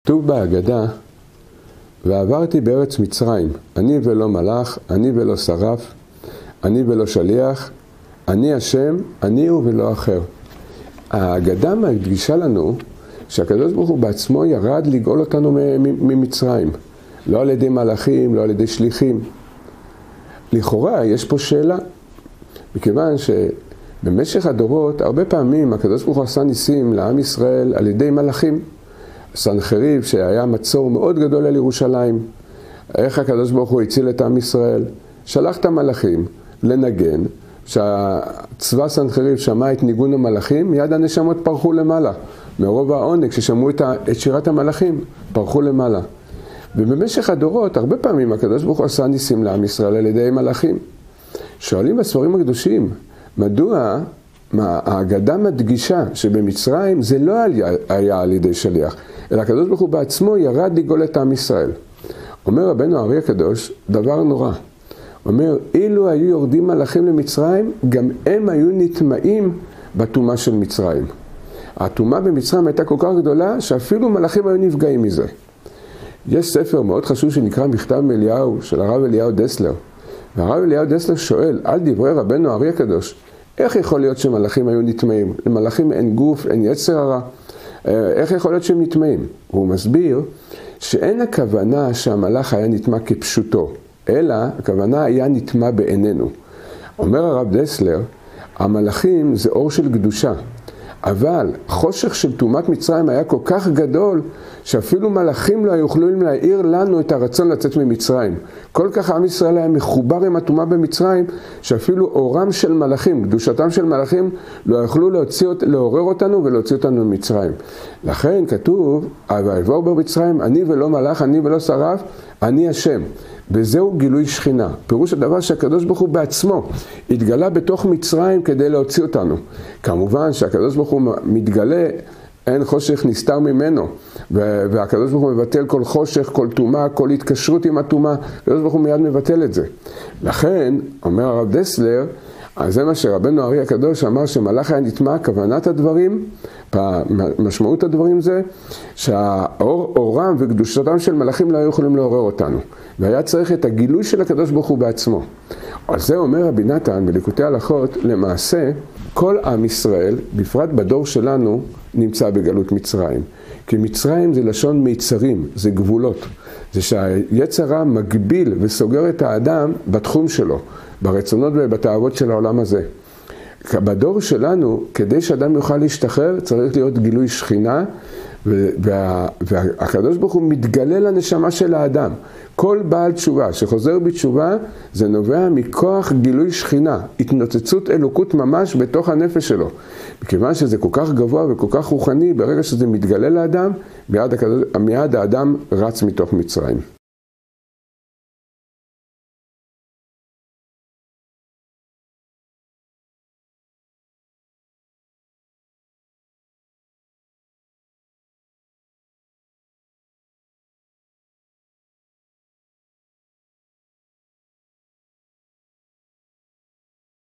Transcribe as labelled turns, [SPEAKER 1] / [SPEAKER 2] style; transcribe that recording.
[SPEAKER 1] כתוב בהגדה, ועברתי בארץ מצרים, אני ולא מלאך, אני ולא שרף, אני ולא שליח, אני השם, אני הוא ולא אחר. ההגדה מדגישה לנו שהקדוש ברוך הוא בעצמו ירד לגאול אותנו ממצרים. לא על ידי מלאכים, לא על ידי שליחים. לכאורה יש פה שאלה, מכיוון שבמשך הדורות הרבה פעמים הקדוש ברוך הוא עשה ניסים לעם ישראל על ידי מלאכים. סנחריב שהיה מצור מאוד גדול על ירושלים. איך הקדוש ברוך הוא הציל את עם ישראל? שלח את המלאכים לנגן, שהצבא סנחריב שמע את ניגון המלאכים, מיד הנשמות פרחו למעלה. מרוב העונג ששמעו את שירת המלאכים, פרחו למעלה. ובמשך הדורות, הרבה פעמים הקדוש ברוך הוא עשה ניסים לעם ישראל על ידי מלאכים. שואלים בספרים הקדושים, מדוע ההגדה מדגישה שבמצרים זה לא היה על ידי שליח, אלא הקדוש ברוך הוא בעצמו ירד לגאול את עם ישראל. אומר רבנו הארי הקדוש, דבר נורא. אומר, אילו היו יורדים מלאכים למצרים, גם הם היו נטמעים בטומאה של מצרים. הטומאה במצרים הייתה כל כך גדולה, שאפילו מלאכים היו נפגעים מזה. יש ספר מאוד חשוב שנקרא מכתב מאליהו, של הרב אליהו דסלר. והרב אליהו דסלר שואל, על דברי רבנו הארי הקדוש, איך יכול להיות שמלאכים היו נטמעים? למלאכים אין גוף, אין יצר הרע. איך יכול להיות שהם נטמעים? הוא מסביר שאין הכוונה שהמלאך היה נטמע כפשוטו, אלא הכוונה היה נטמע בעינינו. אומר הרב דסלר, המלאכים זה אור של קדושה, אבל חושך של טומאת מצרים היה כל כך גדול, שאפילו מלאכים לא יכולים להעיר לנו את הרצון לצאת ממצרים. כל כך עם ישראל היה מחובר עם הטומאה במצרים, שאפילו אורם של מלאכים, קדושתם של מלאכים, לא יכלו לעורר אותנו ולהוציא אותנו ממצרים. לכן כתוב, ויעבור במצרים, אני ולא מלאך, אני ולא שרף, אני השם. וזהו גילוי שכינה. פירוש הדבר שהקדוש ברוך הוא בעצמו התגלה בתוך מצרים כדי להוציא אותנו. כמובן שהקדוש ברוך הוא מתגלה, אין חושך נסתר ממנו. והקדוש ברוך הוא מבטל כל חושך, כל טומאה, כל התקשרות עם הטומאה. הקדוש ברוך הוא מיד מבטל את זה. לכן, אומר הרב דסלר, אז זה מה שרבנו הארי הקדוש אמר שמלאך היה נטמע, כוונת הדברים, משמעות הדברים זה שהאורם וקדושתם של מלאכים לא היו יכולים לעורר אותנו. והיה צריך את הגילוי של הקדוש ברוך הוא בעצמו. על זה אומר רבי נתן בליקוטי הלכות, למעשה כל עם ישראל, בפרט בדור שלנו, נמצא בגלות מצרים. כי מצרים זה לשון מיצרים, זה גבולות. זה שהיצר הרע מגביל וסוגר את האדם בתחום שלו, ברצונות ובתאוות של העולם הזה. בדור שלנו, כדי שאדם יוכל להשתחרר, צריך להיות גילוי שכינה, והקדוש ברוך הוא מתגלה לנשמה של האדם. כל בעל תשובה שחוזר בתשובה, זה נובע מכוח גילוי שכינה, התנוצצות אלוקות ממש בתוך הנפש שלו. מכיוון שזה כל כך גבוה וכל כך רוחני, ברגע שזה מתגלה לאדם, מיד האדם רץ מתוך מצרים.